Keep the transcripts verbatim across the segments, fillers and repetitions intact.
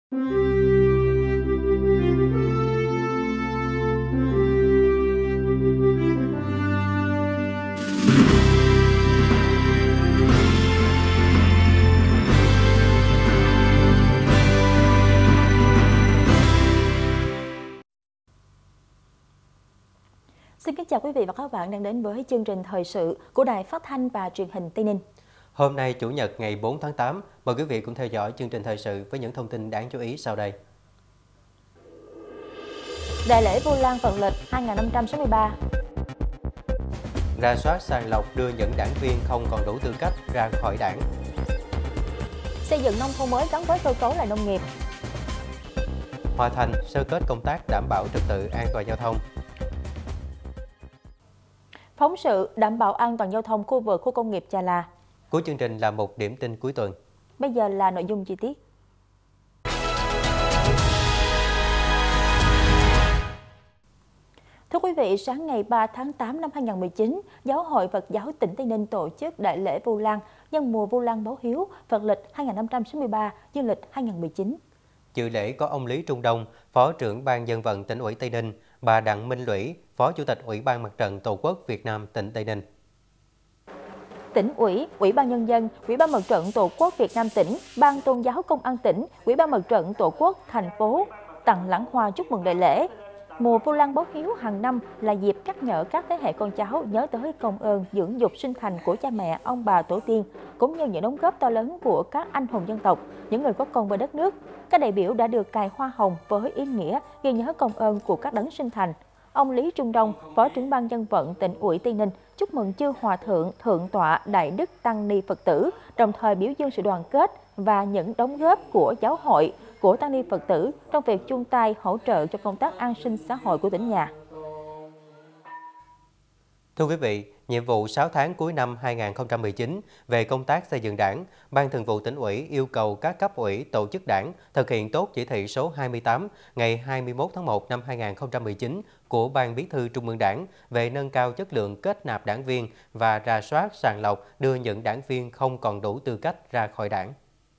Xin kính chào quý vị và các bạn đang đến với chương trình thời sự của Đài Phát thanh và Truyền hình Tây Ninh. Hôm nay Chủ nhật ngày bốn tháng tám, mời quý vị cùng theo dõi chương trình thời sự với những thông tin đáng chú ý sau đây. Đại lễ Vu Lan Phật lịch hai nghìn năm trăm sáu mươi ba. Rà soát sàng lọc đưa những đảng viên không còn đủ tư cách ra khỏi đảng. Xây dựng nông thôn mới gắn với cơ cấu lại nông nghiệp. Hoàn thành sơ kết công tác đảm bảo trật tự an toàn giao thông. Phóng sự đảm bảo an toàn giao thông khu vực khu công nghiệp Chà La. Cuối chương trình là một điểm tin cuối tuần. Bây giờ là nội dung chi tiết. Thưa quý vị, sáng ngày ba tháng tám năm hai nghìn không trăm mười chín, Giáo hội Phật giáo tỉnh Tây Ninh tổ chức đại lễ Vu Lan nhân mùa Vu Lan báo hiếu Phật lịch hai nghìn năm trăm sáu mươi ba, dương lịch hai nghìn không trăm mười chín. Dự lễ có ông Lý Trung Đông, Phó trưởng Ban Dân vận tỉnh ủy Tây Ninh, bà Đặng Minh Lũy, Phó Chủ tịch Ủy ban Mặt trận Tổ quốc Việt Nam tỉnh Tây Ninh. Tỉnh ủy, Ủy ban Nhân dân, Ủy ban Mặt trận Tổ quốc Việt Nam tỉnh, Ban Tôn giáo Công an tỉnh, Ủy ban Mặt trận Tổ quốc thành phố tặng lãng hoa chúc mừng đại lễ. Mùa Vu Lan báo hiếu hàng năm là dịp nhắc nhở các thế hệ con cháu nhớ tới công ơn dưỡng dục sinh thành của cha mẹ, ông bà tổ tiên, cũng như những đóng góp to lớn của các anh hùng dân tộc, những người có công với đất nước. Các đại biểu đã được cài hoa hồng với ý nghĩa ghi nhớ công ơn của các đấng sinh thành. Ông Lý Trung Đông, Phó trưởng Ban Dân vận tỉnh ủy Tây Ninh, chúc mừng chư Hòa Thượng, Thượng tọa, Đại Đức Tăng Ni Phật tử, đồng thời biểu dương sự đoàn kết và những đóng góp của giáo hội, của Tăng Ni Phật tử trong việc chung tay hỗ trợ cho công tác an sinh xã hội của tỉnh nhà. Thưa quý vị, nhiệm vụ sáu tháng cuối năm hai nghìn không trăm mười chín về công tác xây dựng Đảng, Ban Thường vụ Tỉnh ủy yêu cầu các cấp ủy, tổ chức Đảng thực hiện tốt chỉ thị số hai mươi tám ngày hai mươi mốt tháng một năm hai nghìn không trăm mười chín của Ban Bí thư Trung ương Đảng về nâng cao chất lượng kết nạp đảng viên và rà soát sàng lọc đưa những đảng viên không còn đủ tư cách ra khỏi Đảng.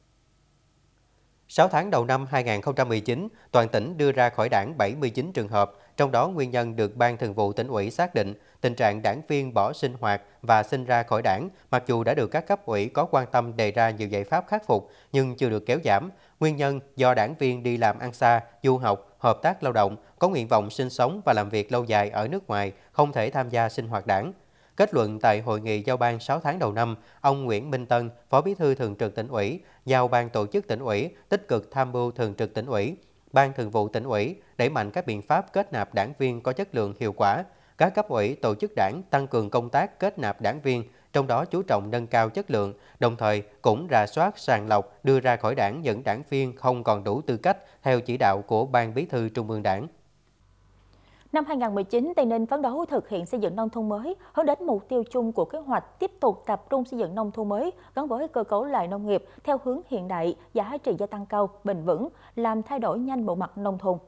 sáu tháng đầu năm hai nghìn không trăm mười chín, toàn tỉnh đưa ra khỏi Đảng bảy mươi chín trường hợp, trong đó nguyên nhân được Ban Thường vụ Tỉnh ủy xác định tình trạng đảng viên bỏ sinh hoạt và xin ra khỏi Đảng, mặc dù đã được các cấp ủy có quan tâm đề ra nhiều giải pháp khắc phục nhưng chưa được kéo giảm. Nguyên nhân do đảng viên đi làm ăn xa, du học, hợp tác lao động, có nguyện vọng sinh sống và làm việc lâu dài ở nước ngoài, không thể tham gia sinh hoạt Đảng. Kết luận tại hội nghị giao ban sáu tháng đầu năm, ông Nguyễn Minh Tân, Phó Bí thư Thường trực Tỉnh ủy, giao Ban Tổ chức Tỉnh ủy tích cực tham mưu Thường trực Tỉnh ủy, Ban Thường vụ Tỉnh ủy đẩy mạnh các biện pháp kết nạp đảng viên có chất lượng hiệu quả. Các cấp ủy, tổ chức Đảng tăng cường công tác kết nạp đảng viên, trong đó chú trọng nâng cao chất lượng, đồng thời cũng rà soát sàng lọc đưa ra khỏi Đảng những đảng viên không còn đủ tư cách theo chỉ đạo của Ban Bí thư Trung ương Đảng. Năm hai nghìn không trăm mười chín, Tây Ninh phấn đấu thực hiện xây dựng nông thôn mới, hướng đến mục tiêu chung của kế hoạch tiếp tục tập trung xây dựng nông thôn mới gắn với cơ cấu lại nông nghiệp theo hướng hiện đại, giá trị gia tăng cao, bền vững, làm thay đổi nhanh bộ mặt nông thôn.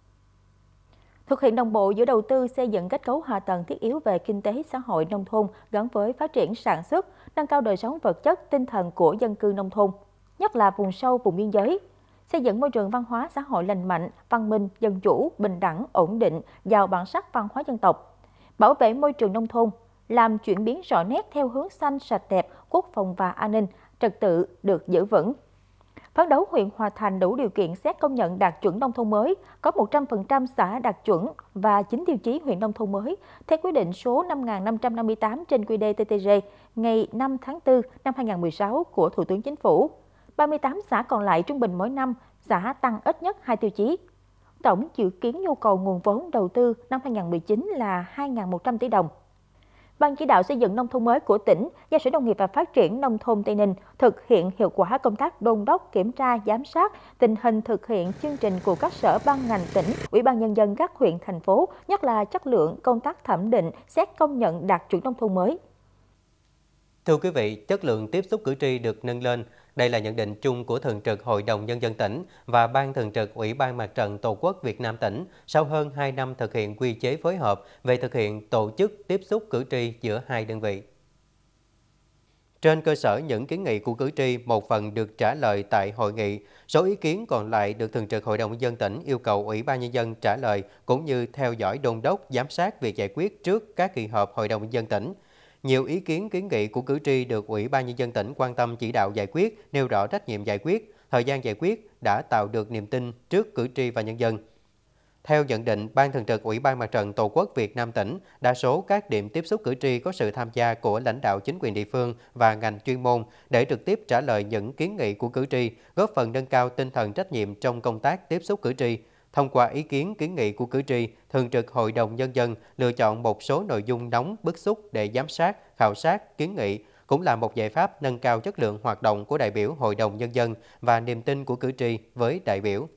Thực hiện đồng bộ giữa đầu tư xây dựng kết cấu hạ tầng thiết yếu về kinh tế xã hội nông thôn gắn với phát triển sản xuất, nâng cao đời sống vật chất, tinh thần của dân cư nông thôn, nhất là vùng sâu, vùng biên giới. Xây dựng môi trường văn hóa xã hội lành mạnh, văn minh, dân chủ, bình đẳng, ổn định, giàu bản sắc văn hóa dân tộc. Bảo vệ môi trường nông thôn, làm chuyển biến rõ nét theo hướng xanh, sạch đẹp, quốc phòng và an ninh, trật tự được giữ vững. Phấn đấu huyện Hòa Thành đủ điều kiện xét công nhận đạt chuẩn nông thôn mới, có một trăm phần trăm xã đạt chuẩn và chín tiêu chí huyện nông thôn mới theo quyết định số năm nghìn năm trăm năm mươi tám trên quy đê tê tê giê ngày năm tháng tư năm hai nghìn không trăm mười sáu của Thủ tướng Chính phủ. ba mươi tám xã còn lại trung bình mỗi năm xã tăng ít nhất hai tiêu chí. Tổng dự kiến nhu cầu nguồn vốn đầu tư năm hai nghìn không trăm mười chín là hai nghìn một trăm tỷ đồng. Ban chỉ đạo xây dựng nông thôn mới của tỉnh giao Sở Nông nghiệp và Phát triển Nông thôn Tây Ninh thực hiện hiệu quả công tác đôn đốc, kiểm tra, giám sát tình hình thực hiện chương trình của các sở ban ngành tỉnh, Ủy ban Nhân dân các huyện, thành phố, nhất là chất lượng công tác thẩm định, xét công nhận đạt chuẩn nông thôn mới. Thưa quý vị, chất lượng tiếp xúc cử tri được nâng lên. Đây là nhận định chung của Thường trực Hội đồng Nhân dân tỉnh và Ban Thường trực Ủy ban Mặt trận Tổ quốc Việt Nam tỉnh sau hơn hai năm thực hiện quy chế phối hợp về thực hiện tổ chức tiếp xúc cử tri giữa hai đơn vị. Trên cơ sở những kiến nghị của cử tri, một phần được trả lời tại hội nghị, số ý kiến còn lại được Thường trực Hội đồng Nhân dân tỉnh yêu cầu Ủy ban Nhân dân trả lời cũng như theo dõi đôn đốc, giám sát việc giải quyết trước các kỳ họp Hội đồng Nhân dân tỉnh. Nhiều ý kiến kiến nghị của cử tri được Ủy ban Nhân dân tỉnh quan tâm chỉ đạo giải quyết, nêu rõ trách nhiệm giải quyết, thời gian giải quyết đã tạo được niềm tin trước cử tri và nhân dân. Theo nhận định, Ban Thường trực Ủy ban Mặt trận Tổ quốc Việt Nam tỉnh, đa số các điểm tiếp xúc cử tri có sự tham gia của lãnh đạo chính quyền địa phương và ngành chuyên môn để trực tiếp trả lời những kiến nghị của cử tri, góp phần nâng cao tinh thần trách nhiệm trong công tác tiếp xúc cử tri. Thông qua ý kiến kiến nghị của cử tri, Thường trực Hội đồng Nhân dân lựa chọn một số nội dung nóng bức xúc để giám sát, khảo sát, kiến nghị, cũng là một giải pháp nâng cao chất lượng hoạt động của đại biểu Hội đồng Nhân dân và niềm tin của cử tri với đại biểu.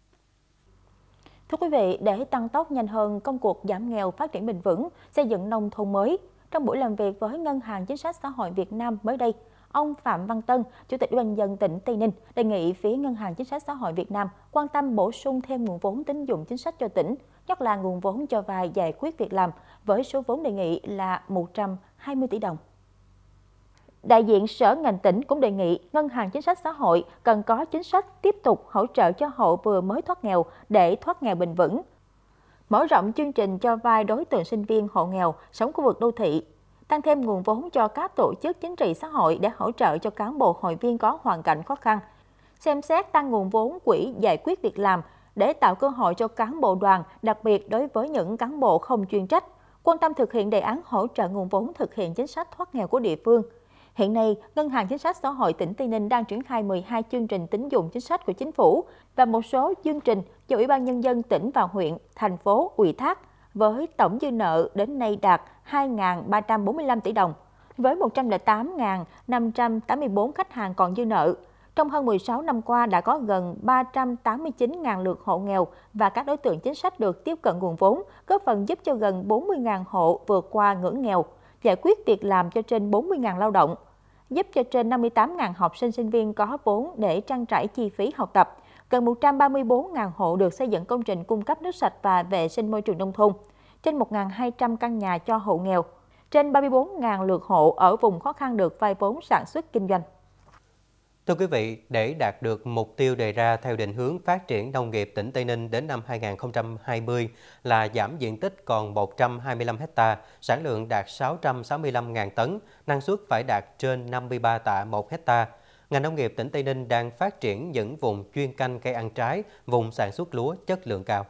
Thưa quý vị, để tăng tốc nhanh hơn công cuộc giảm nghèo, phát triển bền vững, xây dựng nông thôn mới, trong buổi làm việc với Ngân hàng Chính sách Xã hội Việt Nam mới đây, ông Phạm Văn Tân, Chủ tịch Ủy ban nhân dân tỉnh Tây Ninh, đề nghị phía Ngân hàng Chính sách Xã hội Việt Nam quan tâm bổ sung thêm nguồn vốn tín dụng chính sách cho tỉnh, nhất là nguồn vốn cho vay giải quyết việc làm, với số vốn đề nghị là một trăm hai mươi tỷ đồng. Đại diện Sở ngành tỉnh cũng đề nghị Ngân hàng Chính sách Xã hội cần có chính sách tiếp tục hỗ trợ cho hộ vừa mới thoát nghèo để thoát nghèo bền vững, mở rộng chương trình cho vay đối tượng sinh viên hộ nghèo sống khu vực đô thị, tăng thêm nguồn vốn cho các tổ chức chính trị xã hội để hỗ trợ cho cán bộ hội viên có hoàn cảnh khó khăn, xem xét tăng nguồn vốn quỹ giải quyết việc làm để tạo cơ hội cho cán bộ đoàn, đặc biệt đối với những cán bộ không chuyên trách, quan tâm thực hiện đề án hỗ trợ nguồn vốn thực hiện chính sách thoát nghèo của địa phương. Hiện nay, Ngân hàng Chính sách Xã hội tỉnh Tây Ninh đang triển khai mười hai chương trình tín dụng chính sách của chính phủ và một số chương trình do Ủy ban Nhân dân tỉnh và huyện, thành phố ủy thác với tổng dư nợ đến nay đạt hai nghìn ba trăm bốn mươi lăm tỷ đồng, với một trăm lẻ tám nghìn năm trăm tám mươi tư khách hàng còn dư nợ. Trong hơn mười sáu năm qua đã có gần ba trăm tám mươi chín nghìn lượt hộ nghèo và các đối tượng chính sách được tiếp cận nguồn vốn, góp phần giúp cho gần bốn mươi nghìn hộ vượt qua ngưỡng nghèo, giải quyết việc làm cho trên bốn mươi nghìn lao động, giúp cho trên năm mươi tám nghìn học sinh sinh viên có vốn để trang trải chi phí học tập, gần một trăm ba mươi tư nghìn hộ được xây dựng công trình cung cấp nước sạch và vệ sinh môi trường nông thôn, trên một nghìn hai trăm căn nhà cho hộ nghèo, trên ba mươi tư nghìn lượt hộ ở vùng khó khăn được vay vốn sản xuất kinh doanh. Thưa quý vị, để đạt được mục tiêu đề ra theo định hướng phát triển nông nghiệp tỉnh Tây Ninh đến năm hai nghìn không trăm hai mươi là giảm diện tích còn một trăm hai mươi lăm ha, sản lượng đạt sáu trăm sáu mươi lăm nghìn tấn, năng suất phải đạt trên năm mươi ba tạ một ha. Ngành nông nghiệp tỉnh Tây Ninh đang phát triển những vùng chuyên canh cây ăn trái, vùng sản xuất lúa chất lượng cao.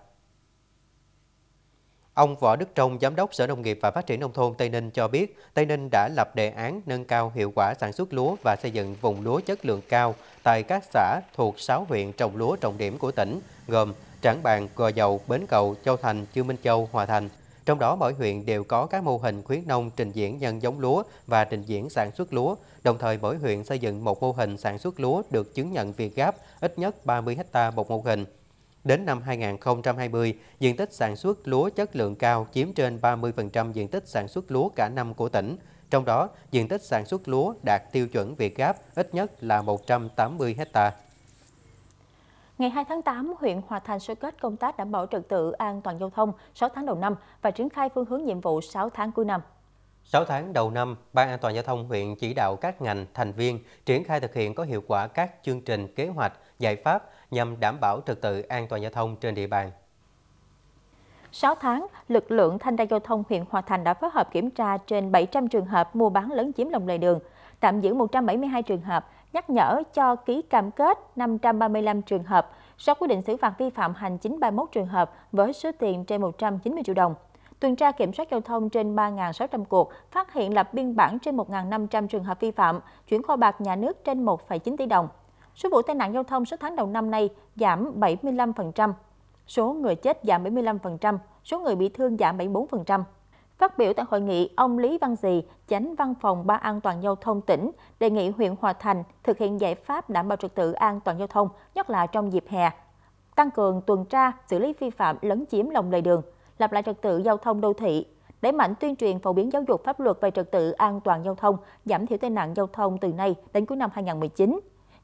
Ông Võ Đức Trong, Giám đốc Sở Nông nghiệp và Phát triển Nông thôn Tây Ninh cho biết, Tây Ninh đã lập đề án nâng cao hiệu quả sản xuất lúa và xây dựng vùng lúa chất lượng cao tại các xã thuộc sáu huyện trồng lúa trọng điểm của tỉnh, gồm Trảng Bàng, Gò Dầu, Bến Cầu, Châu Thành, Dương Minh Châu, Hòa Thành. Trong đó, mỗi huyện đều có các mô hình khuyến nông trình diễn nhân giống lúa và trình diễn sản xuất lúa. Đồng thời, mỗi huyện xây dựng một mô hình sản xuất lúa được chứng nhận Việt Gáp, ít nhất ba mươi ha một mô hình. Đến năm hai nghìn không trăm hai mươi, diện tích sản xuất lúa chất lượng cao chiếm trên ba mươi phần trăm diện tích sản xuất lúa cả năm của tỉnh. Trong đó, diện tích sản xuất lúa đạt tiêu chuẩn Việt Gáp ít nhất là một trăm tám mươi ha. Ngày hai tháng tám, huyện Hòa Thành sơ kết công tác đảm bảo trật tự an toàn giao thông sáu tháng đầu năm và triển khai phương hướng nhiệm vụ sáu tháng cuối năm. sáu tháng đầu năm, Ban An toàn giao thông huyện chỉ đạo các ngành, thành viên triển khai thực hiện có hiệu quả các chương trình, kế hoạch, giải pháp nhằm đảm bảo trật tự an toàn giao thông trên địa bàn. sáu tháng, lực lượng thanh tra giao thông huyện Hòa Thành đã phối hợp kiểm tra trên bảy trăm trường hợp mua bán lấn chiếm lòng lề đường, tạm giữ một trăm bảy mươi hai trường hợp, nhắc nhở cho ký cam kết năm trăm ba mươi lăm trường hợp, sau quyết định xử phạt vi phạm hành chính ba mươi mốt trường hợp với số tiền trên một trăm chín mươi triệu đồng. Tuần tra kiểm soát giao thông trên ba nghìn sáu trăm cuộc, phát hiện lập biên bản trên một nghìn năm trăm trường hợp vi phạm, chuyển kho bạc nhà nước trên một phẩy chín tỷ đồng. Số vụ tai nạn giao thông sáu tháng đầu năm nay giảm bảy mươi lăm phần trăm, số người chết giảm bảy mươi lăm phần trăm, số người bị thương giảm bảy mươi tư phần trăm. Phát biểu tại hội nghị, ông Lý Văn Dì, Chánh Văn phòng Ban An toàn giao thông tỉnh, đề nghị huyện Hòa Thành thực hiện giải pháp đảm bảo trật tự an toàn giao thông, nhất là trong dịp hè, tăng cường tuần tra, xử lý vi phạm lấn chiếm lòng lề đường, lập lại trật tự giao thông đô thị, đẩy mạnh tuyên truyền phổ biến giáo dục pháp luật về trật tự an toàn giao thông, giảm thiểu tai nạn giao thông từ nay đến cuối năm hai nghìn không trăm mười chín.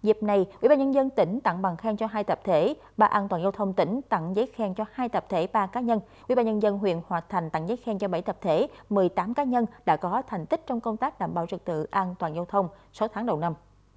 Dịp này, Ủy ban Nhân dân tỉnh tặng bằng khen cho hai tập thể, Ban An toàn giao thông tỉnh tặng giấy khen cho hai tập thể, ba cá nhân. Ủy ban Nhân dân huyện Hòa Thành tặng giấy khen cho bảy tập thể, mười tám cá nhân đã có thành tích trong công tác đảm bảo trật tự an toàn giao thông sáu tháng đầu năm.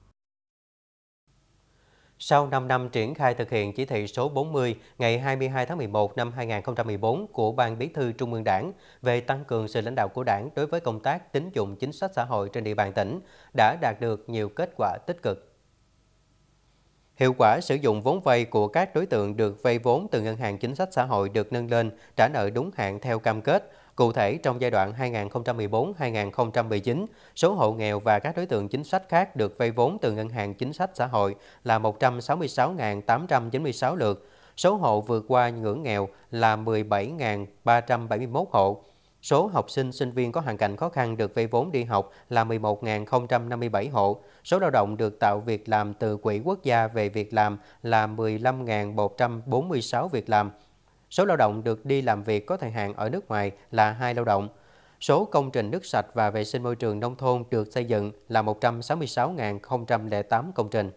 Sau năm năm triển khai thực hiện chỉ thị số bốn mươi ngày hai mươi hai tháng mười một năm hai nghìn không trăm mười bốn của Ban Bí thư Trung ương Đảng về tăng cường sự lãnh đạo của Đảng đối với công tác tín dụng chính sách xã hội trên địa bàn tỉnh đã đạt được nhiều kết quả tích cực. Hiệu quả sử dụng vốn vay của các đối tượng được vay vốn từ Ngân hàng Chính sách Xã hội được nâng lên, trả nợ đúng hạn theo cam kết. Cụ thể, trong giai đoạn hai nghìn không trăm mười bốn đến hai nghìn không trăm mười chín, số hộ nghèo và các đối tượng chính sách khác được vay vốn từ Ngân hàng Chính sách Xã hội là một trăm sáu mươi sáu nghìn tám trăm chín mươi sáu lượt. Số hộ vượt qua ngưỡng nghèo là mười bảy nghìn ba trăm bảy mươi mốt hộ. Số học sinh, sinh viên có hoàn cảnh khó khăn được vay vốn đi học là mười một nghìn không trăm năm mươi bảy hộ. Số lao động được tạo việc làm từ Quỹ Quốc gia về việc làm là mười lăm nghìn một trăm bốn mươi sáu việc làm. Số lao động được đi làm việc có thời hạn ở nước ngoài là hai lao động. Số công trình nước sạch và vệ sinh môi trường nông thôn được xây dựng là một trăm sáu mươi sáu nghìn không trăm lẻ tám công trình.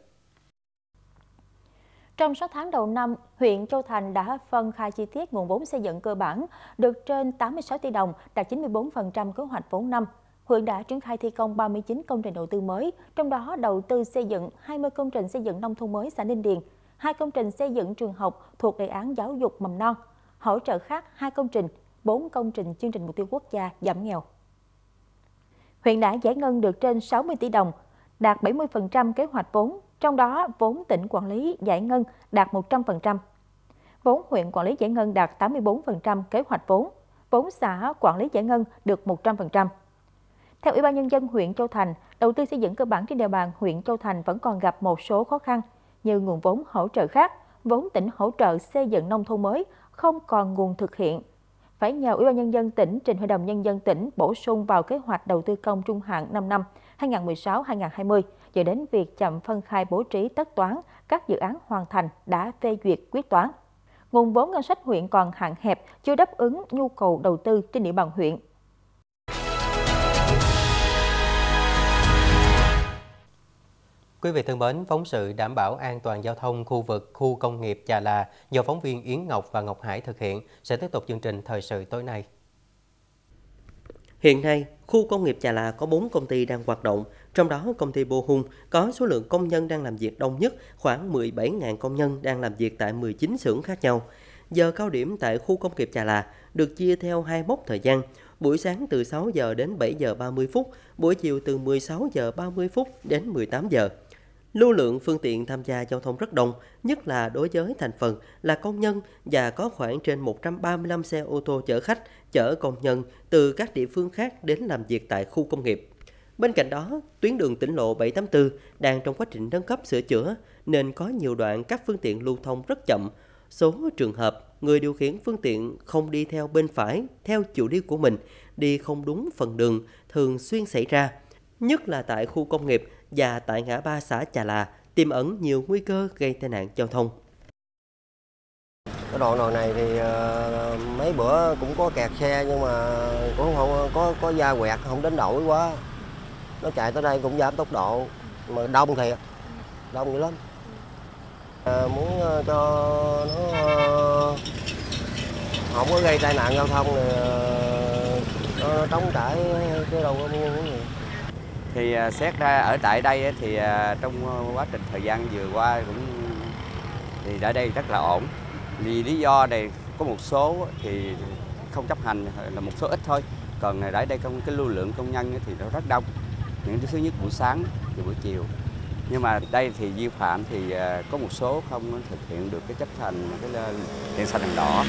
Trong sáu tháng đầu năm, huyện Châu Thành đã phân khai chi tiết nguồn vốn xây dựng cơ bản được trên tám mươi sáu tỷ đồng, đạt chín mươi tư phần trăm kế hoạch vốn năm. Huyện đã triển khai thi công ba mươi chín công trình đầu tư mới, trong đó đầu tư xây dựng hai mươi công trình xây dựng nông thôn mới xã Ninh Điền, hai công trình xây dựng trường học thuộc đề án giáo dục mầm non, hỗ trợ khác hai công trình, bốn công trình chương trình mục tiêu quốc gia giảm nghèo. Huyện đã giải ngân được trên sáu mươi tỷ đồng, đạt bảy mươi phần trăm kế hoạch vốn, trong đó vốn tỉnh quản lý giải ngân đạt một trăm phần trăm. Vốn huyện quản lý giải ngân đạt tám mươi tư phần trăm kế hoạch vốn, vốn xã quản lý giải ngân được một trăm phần trăm. Theo Ủy ban Nhân dân huyện Châu Thành, đầu tư xây dựng cơ bản trên địa bàn huyện Châu Thành vẫn còn gặp một số khó khăn như nguồn vốn hỗ trợ khác, vốn tỉnh hỗ trợ xây dựng nông thôn mới không còn nguồn thực hiện. Phải nhờ Ủy ban Nhân dân tỉnh trình Hội đồng Nhân dân tỉnh bổ sung vào kế hoạch đầu tư công trung hạn năm năm hai nghìn không trăm mười sáu đến hai nghìn không trăm hai mươi, dẫn đến việc chậm phân khai bố trí tất toán các dự án hoàn thành đã phê duyệt quyết toán. Nguồn vốn ngân sách huyện còn hạn hẹp, chưa đáp ứng nhu cầu đầu tư trên địa bàn huyện. Quý vị thân mến, phóng sự đảm bảo an toàn giao thông khu vực khu công nghiệp Chà Là do phóng viên Yến Ngọc và Ngọc Hải thực hiện sẽ tiếp tục chương trình thời sự tối nay. Hiện nay, khu công nghiệp Chà Là có bốn công ty đang hoạt động, trong đó công ty Bô Hung có số lượng công nhân đang làm việc đông nhất, khoảng mười bảy nghìn công nhân đang làm việc tại mười chín xưởng khác nhau. Giờ cao điểm tại khu công nghiệp Chà Là được chia theo hai mốc thời gian, buổi sáng từ sáu giờ đến bảy giờ ba mươi phút, buổi chiều từ mười sáu giờ ba mươi phút đến mười tám giờ. Lưu lượng phương tiện tham gia giao thông rất đông, nhất là đối với thành phần là công nhân và có khoảng trên một trăm ba mươi lăm xe ô tô chở khách, chở công nhân từ các địa phương khác đến làm việc tại khu công nghiệp. Bên cạnh đó, tuyến đường tỉnh lộ bảy tám tư đang trong quá trình nâng cấp sửa chữa nên có nhiều đoạn các phương tiện lưu thông rất chậm. Số trường hợp người điều khiển phương tiện không đi theo bên phải theo chiều đi của mình, đi không đúng phần đường thường xuyên xảy ra, nhất là tại khu công nghiệp và tại ngã ba xã Chà Là, tiềm ẩn nhiều nguy cơ gây tai nạn giao thông. Cái đoạn đoạn này thì uh, mấy bữa cũng có kẹt xe nhưng mà cũng không có có va quẹt, không đến nỗi quá. Nó chạy tới đây cũng giảm tốc độ, mà đông thiệt, đông dữ lắm. Uh, muốn uh, cho nó uh, không có gây tai nạn giao thông thì uh, nó trống trải chứ đâu có muốn gì. Thì uh, xét ra ở tại đây thì uh, trong quá trình thời gian vừa qua cũng thì ở đây rất là ổn. Vì lý do này có một số thì không chấp hành là một số ít thôi. Còn ở đây công cái lưu lượng công nhân thì nó rất đông. Những thứ nhất buổi sáng và buổi chiều. Nhưng mà đây thì vi phạm thì uh, có một số không thực hiện được cái chấp hành cái đèn xanh đèn đỏ.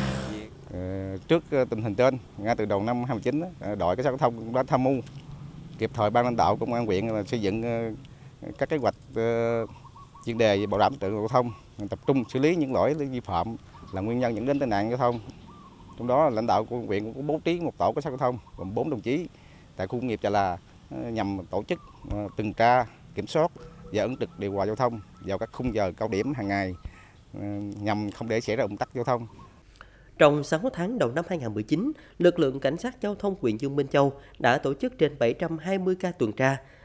Trước tình hình trên, ngay từ đầu năm hai nghìn không trăm mười chín, đội cảnh sát giao thông cũng đã tham mưu kịp thời ban lãnh đạo công an huyện là xây dựng các kế hoạch chuyên đề về bảo đảm trật tự giao thông, tập trung xử lý những lỗi vi phạm là nguyên nhân dẫn đến tai nạn giao thông. Trong đó lãnh đạo của huyện cũng bố trí một tổ cảnh sát giao thông gồm bốn đồng chí tại khu công nghiệp Chà Là nhằm tổ chức tuần tra, kiểm soát và ứng trực điều hòa giao thông vào các khung giờ cao điểm hàng ngày nhằm không để xảy ra ùn tắc giao thông. Trong sáu tháng đầu năm hai nghìn không trăm mười chín, lực lượng cảnh sát giao thông huyện Dương Minh Châu đã tổ chức trên bảy trăm hai mươi ca tuần tra,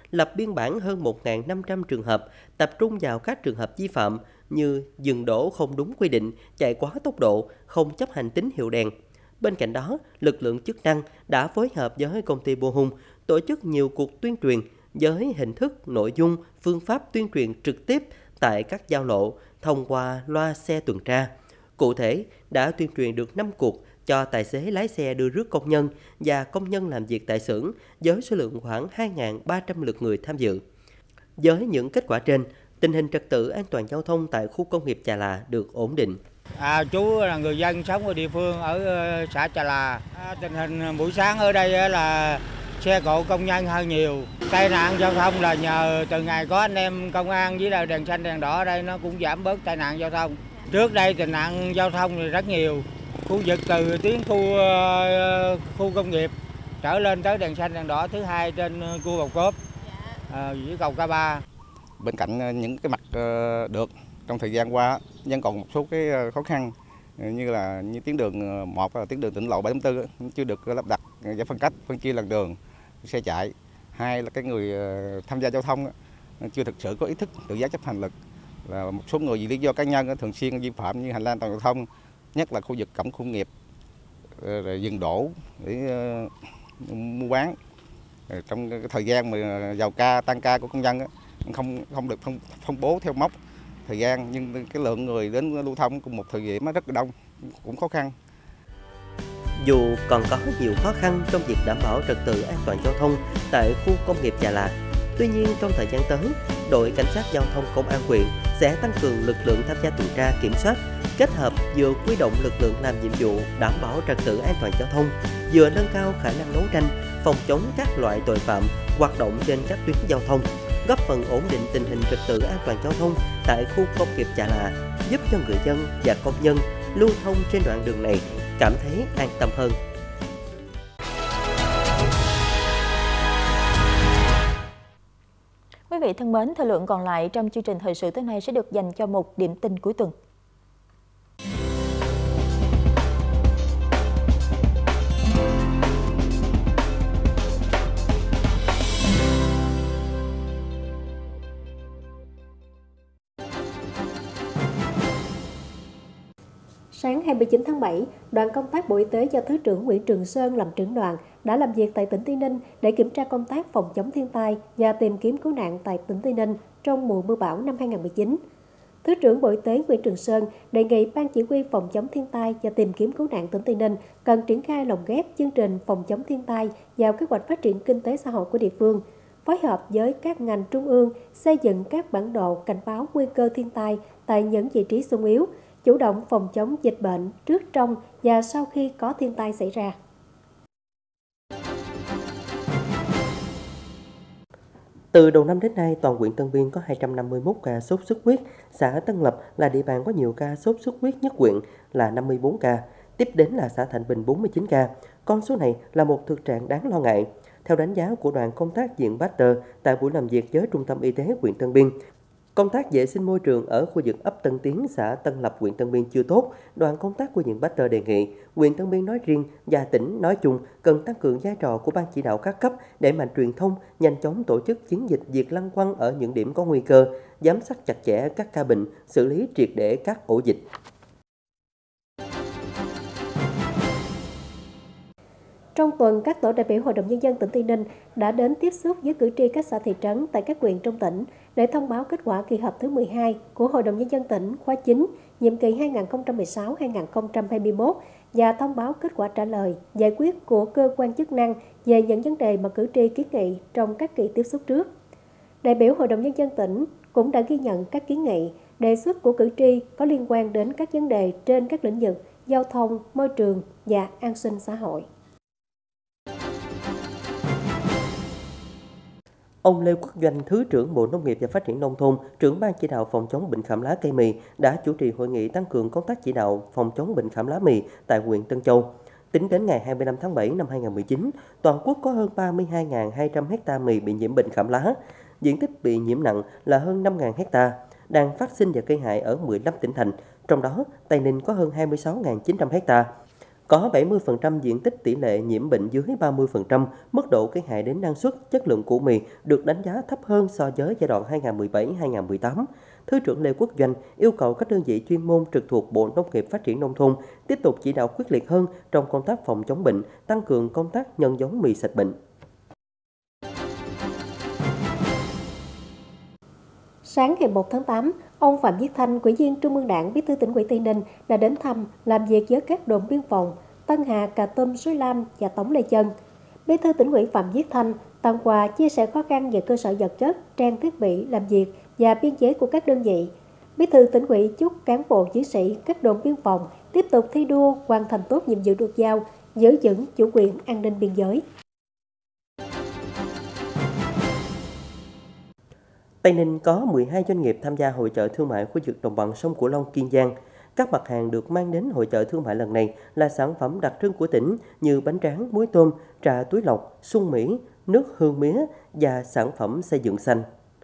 lập biên bản hơn một nghìn năm trăm trường hợp, tập trung vào các trường hợp vi phạm như dừng đỗ không đúng quy định, chạy quá tốc độ, không chấp hành tín hiệu đèn. Bên cạnh đó, lực lượng chức năng đã phối hợp với công ty Bohun tổ chức nhiều cuộc tuyên truyền với hình thức, nội dung, phương pháp tuyên truyền trực tiếp tại các giao lộ thông qua loa xe tuần tra. Cụ thể, đã tuyên truyền được năm cuộc cho tài xế lái xe đưa rước công nhân và công nhân làm việc tại xưởng với số lượng khoảng hai nghìn ba trăm lượt người tham dự. Với những kết quả trên, tình hình trật tự an toàn giao thông tại khu công nghiệp Chà Là được ổn định. À, chú là người dân sống ở địa phương ở xã Chà Là. À, tình hình buổi sáng ở đây là xe cộ công nhân hơi nhiều. Tai nạn giao thông là nhờ từ ngày có anh em công an với là đèn xanh đèn đỏ ở đây nó cũng giảm bớt tai nạn giao thông. Trước đây tình nạn giao thông thì rất nhiều. Khu vực từ tuyến khu khu công nghiệp trở lên tới đèn xanh đèn đỏ thứ hai trên cua Gò Cốp à, với cầu K ba. Bên cạnh những cái mặt được trong thời gian qua vẫn còn một số cái khó khăn như là như tuyến đường một là tuyến đường tỉnh lộ bảy tám tư chưa được lắp đặt giải phân cách, phân chia làn đường xe chạy. Hai là cái người tham gia giao thông chưa thực sự có ý thức tự giác chấp hành luật. Là một số người vì lý do cá nhân thường xuyên vi phạm như hành lang an toàn giao thông, nhất là khu vực cổng khu công nghiệp, rồi dừng đỗ để mua bán. Trong cái thời gian mà vào ca tăng ca của công nhân không không được phong, phong bố theo mốc thời gian, nhưng cái lượng người đến lưu thông cùng một thời điểm nó rất là đông, cũng khó khăn. Dù còn có nhiều khó khăn trong việc đảm bảo trật tự an toàn giao thông tại khu công nghiệp Chà Là, tuy nhiên trong thời gian tới, đội cảnh sát giao thông công an huyện sẽ tăng cường lực lượng tham gia tuần tra kiểm soát, kết hợp vừa huy động lực lượng làm nhiệm vụ đảm bảo trật tự an toàn giao thông, vừa nâng cao khả năng đấu tranh, phòng chống các loại tội phạm hoạt động trên các tuyến giao thông, góp phần ổn định tình hình trật tự an toàn giao thông tại khu công nghiệp Chà Là, giúp cho người dân và công nhân lưu thông trên đoạn đường này cảm thấy an tâm hơn. Quý vị thân mến, thời lượng còn lại trong chương trình thời sự tối nay sẽ được dành cho một điểm tin cuối tuần. Sáng hai mươi chín tháng bảy, đoàn công tác Bộ Y tế do Thứ trưởng Nguyễn Trường Sơn làm trưởng đoàn đã làm việc tại tỉnh Tây Ninh để kiểm tra công tác phòng chống thiên tai và tìm kiếm cứu nạn tại tỉnh Tây Ninh trong mùa mưa bão năm hai không một chín. Thứ trưởng Bộ Y tế Nguyễn Trường Sơn đề nghị Ban Chỉ huy phòng chống thiên tai và tìm kiếm cứu nạn tỉnh Tây Ninh cần triển khai lồng ghép chương trình phòng chống thiên tai vào kế hoạch phát triển kinh tế xã hội của địa phương, phối hợp với các ngành trung ương xây dựng các bản đồ cảnh báo nguy cơ thiên tai tại những vị trí xung yếu, chủ động phòng chống dịch bệnh trước, trong và sau khi có thiên tai xảy ra. Từ đầu năm đến nay, toàn huyện Tân Biên có hai trăm năm mươi mốt ca sốt xuất huyết. Xã Tân Lập là địa bàn có nhiều ca sốt xuất huyết nhất huyện là năm mươi tư ca. Tiếp đến là xã Thạnh Bình bốn mươi chín ca. Con số này là một thực trạng đáng lo ngại. Theo đánh giá của đoàn công tác viện Pasteur tại buổi làm việc với Trung tâm Y tế huyện Tân Biên, công tác vệ sinh môi trường ở khu vực ấp Tân Tiến, xã Tân Lập, huyện Tân Biên chưa tốt. Đoàn công tác của viện Pasteur đề nghị huyện Tân Biên nói riêng và tỉnh nói chung cần tăng cường vai trò của ban chỉ đạo các cấp, đẩy mạnh truyền thông, nhanh chóng tổ chức chiến dịch diệt lăng quăng ở những điểm có nguy cơ, giám sát chặt chẽ các ca bệnh, xử lý triệt để các ổ dịch. Trong tuần, các tổ đại biểu Hội đồng Nhân dân tỉnh Tây Ninh đã đến tiếp xúc với cử tri các xã thị trấn tại các huyện trong tỉnh để thông báo kết quả kỳ họp thứ mười hai của Hội đồng Nhân dân tỉnh khóa chín, nhiệm kỳ hai nghìn không trăm mười sáu đến hai nghìn không trăm hai mươi mốt và thông báo kết quả trả lời, giải quyết của cơ quan chức năng về những vấn đề mà cử tri kiến nghị trong các kỳ tiếp xúc trước. Đại biểu Hội đồng Nhân dân tỉnh cũng đã ghi nhận các kiến nghị, đề xuất của cử tri có liên quan đến các vấn đề trên các lĩnh vực giao thông, môi trường và an sinh xã hội. Ông Lê Quốc Doanh, Thứ trưởng Bộ Nông nghiệp và Phát triển Nông thôn, trưởng ban chỉ đạo phòng chống bệnh khảm lá cây mì đã chủ trì hội nghị tăng cường công tác chỉ đạo phòng chống bệnh khảm lá mì tại huyện Tân Châu. Tính đến ngày hai mươi lăm tháng bảy năm hai nghìn không trăm mười chín, toàn quốc có hơn ba mươi hai nghìn hai trăm ha mì bị nhiễm bệnh khảm lá. Diện tích bị nhiễm nặng là hơn năm nghìn ha, đang phát sinh và gây hại ở mười lăm tỉnh thành, trong đó Tây Ninh có hơn hai mươi sáu nghìn chín trăm ha. Có bảy mươi phần trăm diện tích tỷ lệ nhiễm bệnh dưới ba mươi phần trăm, mức độ gây hại đến năng suất, chất lượng của mì được đánh giá thấp hơn so với giai đoạn hai nghìn không trăm mười bảy đến hai nghìn không trăm mười tám. Thứ trưởng Lê Quốc Doanh yêu cầu các đơn vị chuyên môn trực thuộc Bộ Nông nghiệp Phát triển Nông thôn tiếp tục chỉ đạo quyết liệt hơn trong công tác phòng chống bệnh, tăng cường công tác nhân giống mì sạch bệnh. Sáng ngày một tháng tám, ông Phạm Viết Thanh, Ủy viên Trung ương Đảng, Bí thư Tỉnh ủy Tây Ninh đã đến thăm, làm việc với các đồn biên phòng Tân Hà, Cà Tôm, Suối Lam và Tổng Lê Chân. Bí thư Tỉnh ủy Phạm Viết Thanh tặng quà, chia sẻ khó khăn về cơ sở vật chất, trang thiết bị làm việc và biên chế của các đơn vị. Bí thư Tỉnh ủy chúc cán bộ chiến sĩ các đồn biên phòng tiếp tục thi đua hoàn thành tốt nhiệm vụ được giao, giữ vững chủ quyền an ninh biên giới. Tây Ninh có mười hai doanh nghiệp tham gia hội chợ thương mại khu vực đồng bằng sông Cửu Long, Kiên Giang. Các mặt hàng được mang đến hội chợ thương mại lần này là sản phẩm đặc trưng của tỉnh như bánh tráng, muối tôm, trà túi lọc, xuân Mỹ, nước hương mía và sản phẩm xây dựng xanh.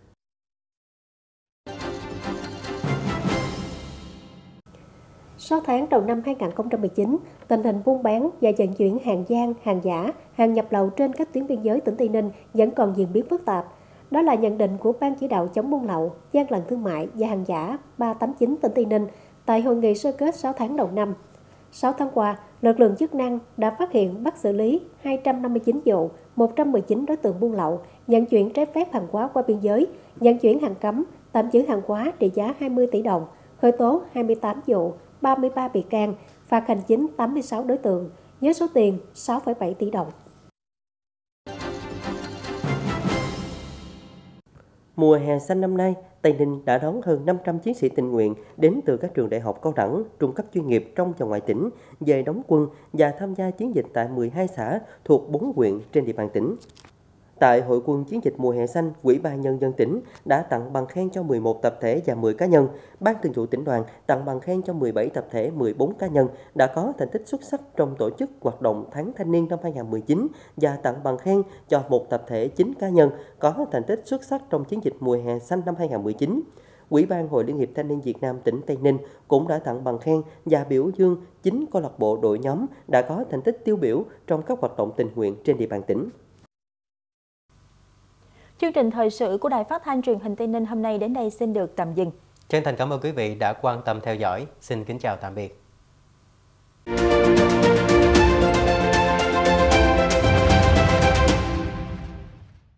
sáu tháng đầu năm hai nghìn không trăm mười chín, tình hình buôn bán và vận chuyển hàng gian, hàng giả, hàng nhập lậu trên các tuyến biên giới tỉnh Tây Ninh vẫn còn diễn biến phức tạp. Đó là nhận định của Ban chỉ đạo chống buôn lậu, gian lận thương mại và hàng giả ba tám chín tỉnh Tây Ninh tại hội nghị sơ kết sáu tháng đầu năm. sáu tháng qua, lực lượng chức năng đã phát hiện bắt xử lý hai trăm năm mươi chín vụ, một trăm mười chín đối tượng buôn lậu, vận chuyển trái phép hàng hóa qua biên giới, vận chuyển hàng cấm, tạm giữ hàng hóa trị giá hai mươi tỷ đồng, khởi tố hai mươi tám vụ, ba mươi ba bị can, phạt hành chính tám mươi sáu đối tượng, với số tiền sáu phẩy bảy tỷ đồng. Mùa hè xanh năm nay, Tây Ninh đã đón hơn năm trăm chiến sĩ tình nguyện đến từ các trường đại học cao đẳng, trung cấp chuyên nghiệp trong và ngoài tỉnh về đóng quân và tham gia chiến dịch tại mười hai xã thuộc bốn huyện trên địa bàn tỉnh. Tại hội quân chiến dịch mùa hè xanh, Ủy ban Nhân dân tỉnh đã tặng bằng khen cho mười một tập thể và mười cá nhân. Ban Thường vụ Tỉnh đoàn tặng bằng khen cho mười bảy tập thể, mười bốn cá nhân đã có thành tích xuất sắc trong tổ chức hoạt động tháng thanh niên năm hai nghìn không trăm mười chín và tặng bằng khen cho một tập thể, chín cá nhân có thành tích xuất sắc trong chiến dịch mùa hè xanh năm hai nghìn không trăm mười chín. Ủy ban Hội Liên hiệp Thanh niên Việt Nam tỉnh Tây Ninh cũng đã tặng bằng khen và biểu dương chín câu lạc bộ đội nhóm đã có thành tích tiêu biểu trong các hoạt động tình nguyện trên địa bàn tỉnh. Chương trình thời sự của Đài Phát thanh Truyền hình Tây Ninh hôm nay đến đây xin được tạm dừng. Chân thành cảm ơn quý vị đã quan tâm theo dõi. Xin kính chào tạm biệt.